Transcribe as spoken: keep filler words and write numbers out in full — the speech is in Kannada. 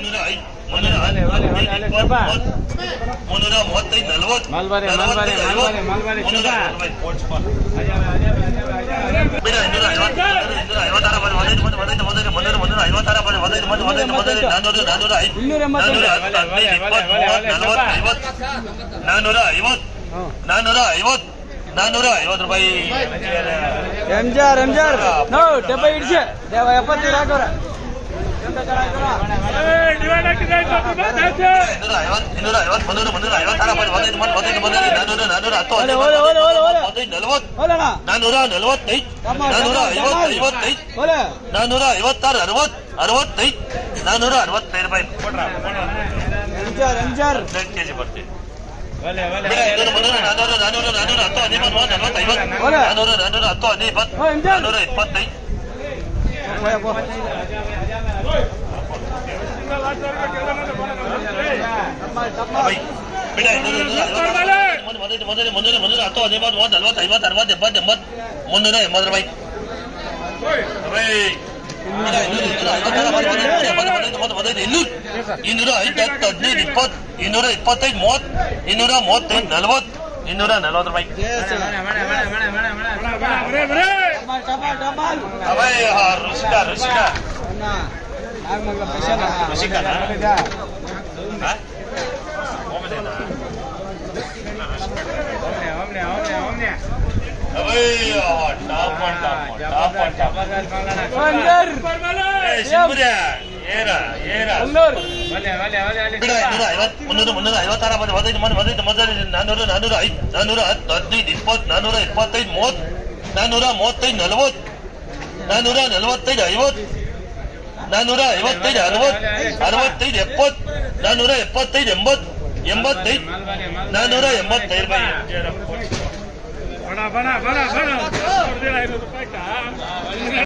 ಮುನ್ನೂರ ಐದು ಮುನ್ನೂರ ಮುನ್ನೂರ ಮೂವತ್ತೈದು ನಲವತ್ತು ಮಲ್ಬಾರಿ ಮಲ್ಬಾರಿ ಮಲ್ಬಾರಿ ಮಲ್ಬಾರಿ ಮುನ್ನೂರ ಇನ್ನೂರ ಐವತ್ತು ಇನ್ನೂರ ಐವತ್ತಾರು ಬರೀ ಒಂದೈದು ಮಂದಿ ಒಂದೈದು ಮೊದಲು ಮೊದಲು ಮುನ್ನೂರ ಐವತ್ತಾರು ಬರೀ ಒಂದೈದು ಮಂದಿ ಒಂದೈದು ಮೊದಲು ನಾನ್ನೂರು ನಾನ್ನೂರ ಐದು ನಾನ್ನೂರ ಹದಿನೈದು ಇಪ್ಪತ್ತು ಮೂವತ್ತು ನಲವತ್ತು ಐವತ್ತು ನಾನ್ನೂರ ಐವತ್ತು ನಾನ್ನೂರ ಐವತ್ತು ನಾನ್ನೂರ ಐವತ್ತು ರೂಪಾಯಿ ಎಂಜಾರ್ ಎಂಜಾರ್ ನೋ ಡಬ್ಬೈ ಇಡ್ಸಿ ಎಪ್ಪತ್ತೈದು ಹಾಕೋರ ಇನ್ನೂರ ಐವತ್ತು ಇನ್ನೂರ ಐವತ್ತು ಮುನ್ನೂರ ಮುನ್ನೂರ ಐವತ್ತಾರು ಬರೀ ಒಂದೈದು ಮಂದಿ ಒಂದೈದು ಮೊದಲು ನಾನ್ನೂರು ನಾನ್ನೂರ ಹತ್ತು ಹದಿನೈದು ನಲವತ್ತು ನಾನ್ನೂರ ನಲವತ್ತೈದು ನಾನ್ನೂರ ಐವತ್ತು ಐವತ್ತೈದು ನಾನ್ನೂರ ಐವತ್ತಾರು ಅರವತ್ತು ಅರವತ್ತೈದು ನಾನ್ನೂರ ಅರವತ್ತೈದು ರೂಪಾಯಿ ಹದಿನೈದು ಕೆಜಿ ಬರ್ತೀವಿ ನಾನ್ನೂರು ನಾನ್ನೂರು ನಾನ್ನೂರು ನಾನ್ನೂರ ಹತ್ತು ಹದಿಮೂರು ಮೂವತ್ತು ನಲವತ್ತು ಐವತ್ತು ನಾನ್ನೂರು ನಾನ್ನೂರ ಹತ್ತು ಹದಿನೈದು ನಾನ್ನೂರ ಇಪ್ಪತ್ತೈದು ಮೊದಲು ಮೊದಲು ಮುನ್ನೂರ ಮುನ್ನೂರ ಹತ್ತು ಹದಿಮೂರು ಮೂವತ್ತು ನಲವತ್ತು ಐವತ್ತು ಅರವತ್ತು ಎಪ್ಪತ್ತು ಎಂಬತ್ತು ಮುನ್ನೂರ ಎಂಬತ್ತು ರೂಪಾಯಿ ಇನ್ನೂರ ಐದು ಹತ್ತು ಹದಿನೈದು ಇಪ್ಪತ್ತು ಇನ್ನೂರ ಇಪ್ಪತ್ತೈದು ಮೂವತ್ತು ಇನ್ನೂರ ಮೂವತ್ತೈದು ನಲವತ್ತು ಇನ್ನೂರ ನಲವತ್ತು ರೂಪಾಯಿ ರುಚಿಕ ರುಚಿಕ ರುಚಿಕನ ಮುನ್ನೂರು ಮುನ್ನೂರ ಐವತ್ತಾರು ಬರೀ ಒಂದೈದು ಮಂದಿ ಒಂದೈದು ಮೊದಲು ನಾನ್ನೂರು ನಾನ್ನೂರ ಐದು ನಾನ್ನೂರ ಹತ್ತು ಹದಿನೈದು ಇಪ್ಪತ್ತು ನಾನ್ನೂರ ಇಪ್ಪತ್ತೈದು ಮೂವತ್ತು ನಾನ್ನೂರ ಮೂವತ್ತೈದು ನಲವತ್ತು ನಾನ್ನೂರ ನಲವತ್ತೈದು ಐವತ್ತು ನಾನ್ನೂರ ಐವತ್ತೈದು ಅರವತ್ತು ಅರವತ್ತೈದು ಎಪ್ಪತ್ತು ನಾನ್ನೂರ ಎಪ್ಪತ್ತೈದು ಎಂಬತ್ತು ಎಂಬತ್ತೈದು ನಾನ್ನೂರ ಎಂಬತ್ತೈದು ರೂಪಾಯಿ